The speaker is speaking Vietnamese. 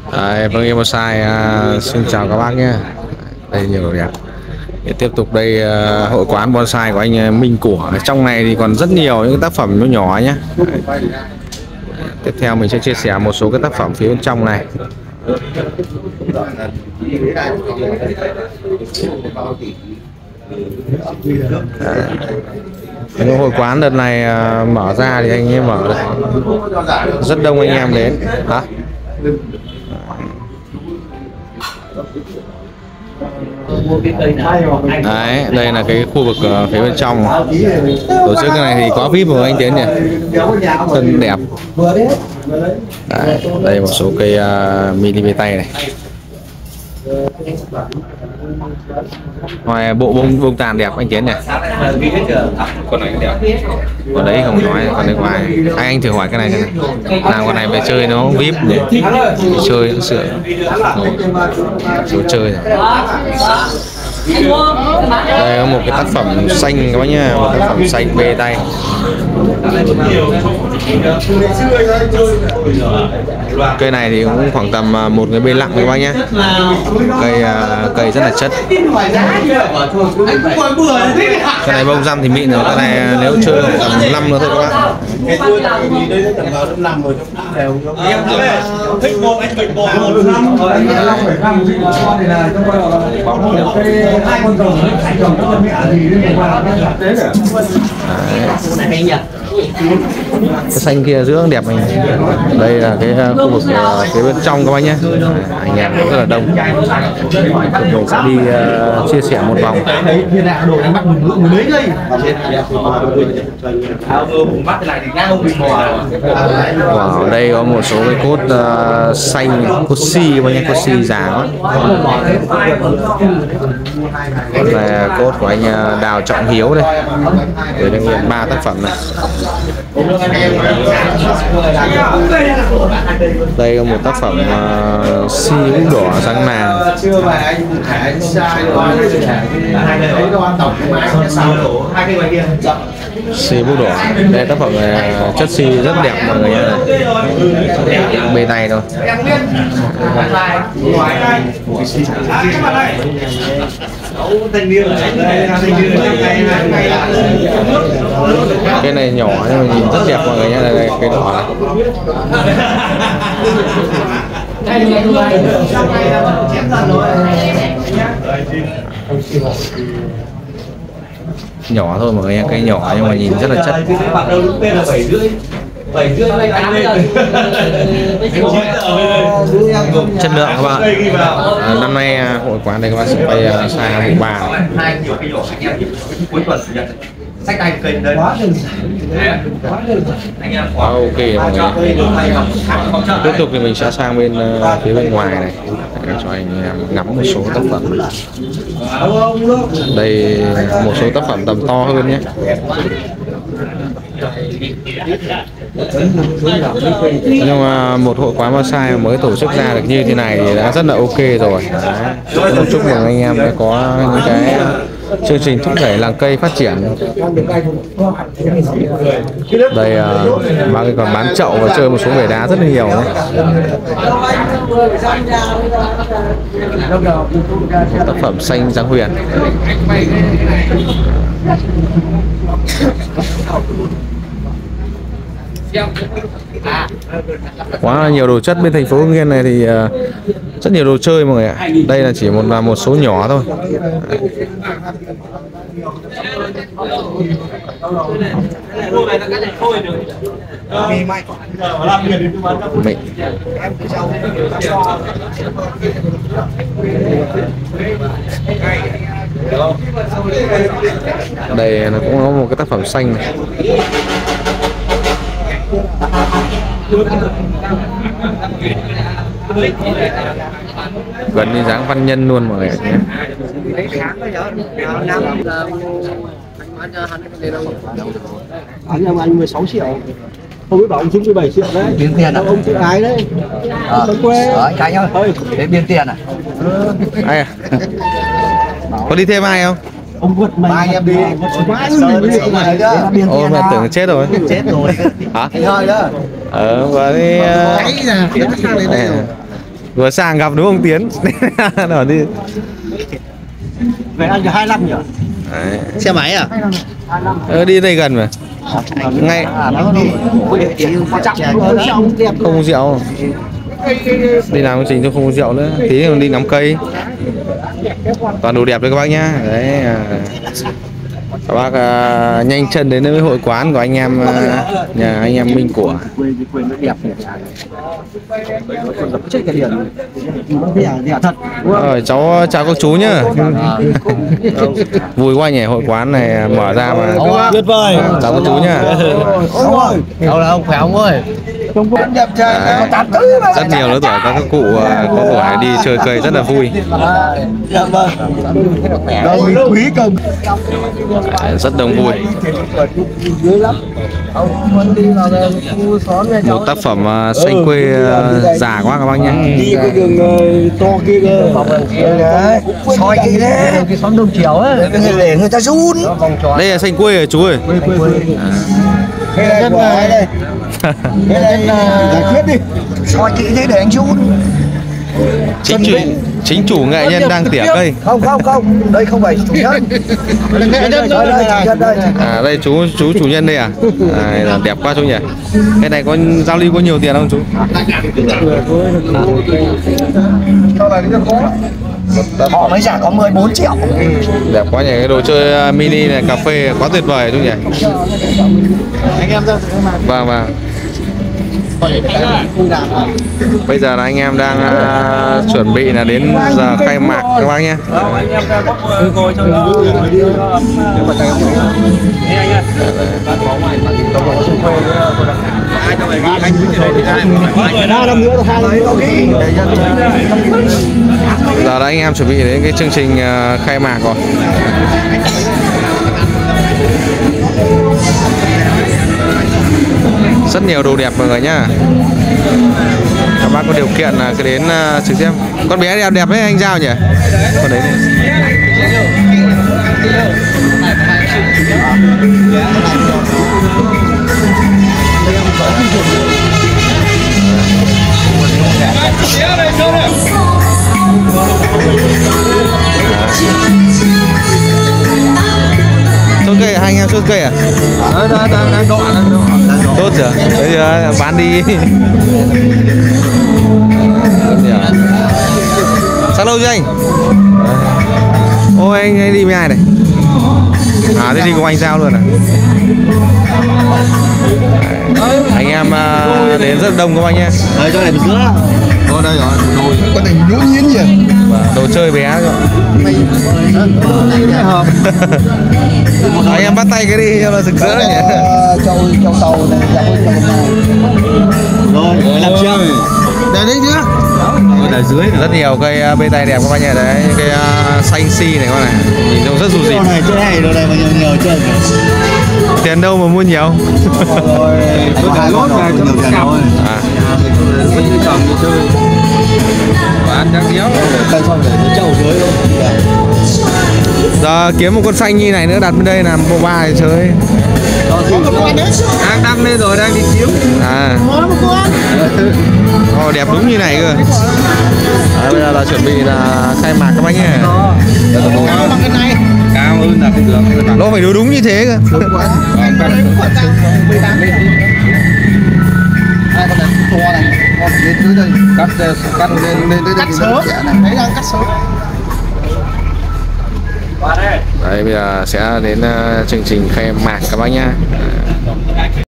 Đấy, vâng, em bonsai xin chào các bác nhé. Đây nhiều đồ đẹp. Để tiếp tục đây hội quán bonsai của anh Minh Của. Trong này thì còn rất nhiều những tác phẩm nhỏ nhỏ nhé. Đấy. Tiếp theo mình sẽ chia sẻ một số cái tác phẩm phía bên trong này. Đấy. Hội quán đợt này mở ra thì anh ấy mở đây. Rất đông anh em đến. Hả? Đấy, đây là cái khu vực phía bên trong. Tổ chức cái này thì có VIP của anh Tiến nhỉ? Thân đẹp. Đấy, đây một số cây mini về tay này. Ngoài bộ bông tàn đẹp anh Tiến nhỉ? Con này đẹp. Còn đấy không nói, còn đây ngoài. Anh thử hỏi cái này xem. Nào con này về chơi nó VIP để chơi nó sửa. Đồ chơi này. Đây có một cái tác phẩm xanh các bác nhá, một tác phẩm xanh bê tay. Cây này thì cũng khoảng tầm một cái bê lặng các bác nhé. Cây rất là chất. Cái này bông răm thì mịn rồi, cái này nếu chơi khoảng tầm 5 nữa thôi các bác. Cái xanh kia giữa đẹp này. Đây là cái khu vực phía bên trong các bác nhé. Anh em rất là đông. Mình sẽ đi chia sẻ một vòng. Wow, đây có một số cái cốt xanh, cốt si các bác nhé, cốt si già quá. Đây là cốt của anh Đào Trọng Hiếu đây. Đây là 3 tác phẩm này. Đây là một tác phẩm si úng đỏ sáng nàng. Si bút đỏ. Đây tác phẩm này chất si rất đẹp mọi người nhé. Bề tay thôi. Cái này nhỏ nhưng mà nhìn rất đẹp mọi người nhé. Đây cái đỏ nhỏ thôi mọi người nhé, cây nhỏ nhưng mà nhìn rất là chất. Chất lượng các bạn. Năm nay hội quán đây các bạn sẽ quay xa vụ 3 sách tay kênh đây. Ok mọi người. Tiếp tục thì mình sẽ sang bên phía bên ngoài này để cho anh em ngắm một số tác phẩm. Đây một số tác phẩm tầm to hơn nhé. Nhưng mà một hội quán bonsai mới tổ chức ra được như thế này thì đã rất là ok rồi. Đấy. Chúc mừng anh em đã có những cái chương trình thúc đẩy làng cây phát triển. Đây bác ấy còn bán chậu và chơi một số bể đá rất là nhiều đấy. Một tác phẩm xanh Giang Huyền. Quá là nhiều đồ chất bên thành phố Hưng Yên này thì rất nhiều đồ chơi mọi người ạ. Đây là chỉ một số nhỏ thôi. Mịn. Đây nó cũng có một cái tác phẩm xanh này. Gần như dáng văn nhân luôn mọi người nhé. Anh 16 triệu. Không biết bảo ông trúng 17 triệu đấy. Biên tiền à? Ông chữ ái đấy. Anh Khánh ơi, để biên tiền à? Ai à? Có đi thêm ai không? Ông vượt Mai em đi. Ôi mà tưởng chết rồi. Chết rồi. Hả? Anh hơi đó. Và đi Vừa sang gặp đúng không Tiến? Nào đi. Về anh cho 25 nhỉ? Đấy. Xe máy à? Đi đây gần mà. Ngay không uống rượu. Đi làm công trình tôi không uống rượu nữa. Tí còn đi ngắm cây. Toàn đồ đẹp đấy các bác nhá. Đấy. Các bác nhanh chân đến với hội quán của anh em nhà anh em Minh của. Rồi cháu chào các chú nhá. Vui quá nhỉ, hội quán này mở ra mà. Tuyệt vời. Chào các chú nhá. Ông là ông khỏe ông ơi. Rất nhiều lứa tuổi các cụ có tuổi đi chơi cây rất là vui. Dạ vâng. Quý công. Rất đông vui. Một tác phẩm xanh quê già quá các bác nhé. Đi cái đường to kia cơ. Soi kia đấy. Cái xóm Đông Triều ấy. Để người ta run. Đây là xanh quê rồi chú ơi. Cái này đây. Cái này Giải quyết đi. soi kỹ thế để anh run. Chính chủ nghệ nhân đang tỉa cây. Không, đây không phải chủ nhân. Đây chú chủ nhân đây à? Đẹp quá chú nhỉ. Cái này có giao lưu có nhiều tiền không chú? Họ mới trả có 14 triệu. Đẹp quá nhỉ, cái đồ chơi mini này, cà phê quá tuyệt vời chú nhỉ. Anh em ra. Vâng. Bây giờ là anh em đang chuẩn bị là đến giờ khai mạc các bác nhé. Giờ là anh em chuẩn bị đến cái chương trình khai mạc rồi. Rất nhiều đồ đẹp mọi người nhá. Các bác có điều kiện là cứ đến trực tiếp. Con bé đẹp đẹp đấy anh Giao nhỉ? Con đấy. Chốt cây à? Hai anh em chốt cây à? Đang độ. Tốt rồi, bây giờ bán đi. Sao lâu chưa anh? Ôi anh đi với ai này? Thế đi cùng anh Giao luôn à? Anh em đến rất đông các bác nhé. Đây cho này một sữa. Đây rồi, đồ con này nhũ nhến nhỉ? Đồ chơi bé rồi. Anh em bắt tay cái đi cho nó rực rỡ nhỉ. Châu tàu này, Rồi, làm chưa? đây đấy chứ. Ở dưới rất nhiều cây bê tay đẹp các bác nhỉ. Đấy, cây xanh xi này con này, nhìn trông rất dù gì. Đồ này chơi hay, đồ này mà nhiều chơi. Tiền đâu mà mua nhiều. Rồi, tôi cả lốt về cho nhiều tiền thôi. Cầm đi chơi. Bán trắng đéo. Cây xong để nó trâu dưới luôn. Giờ kiếm một con xanh như này nữa đặt bên đây làm bộ ba để chơi. Đang đăng lên rồi, đang đi chiếu. Đẹp đúng như này cơ. Bây giờ là chuẩn bị là khai mạc các bác nhé. Cao hơn là không được. Nó phải đúng như thế cơ. Hai con này to này, con lên dưới đây. Cắt lên cắt sớm. Đấy đang cắt sớm. Đấy bây giờ sẽ đến chương trình khai mạc các bác nhá.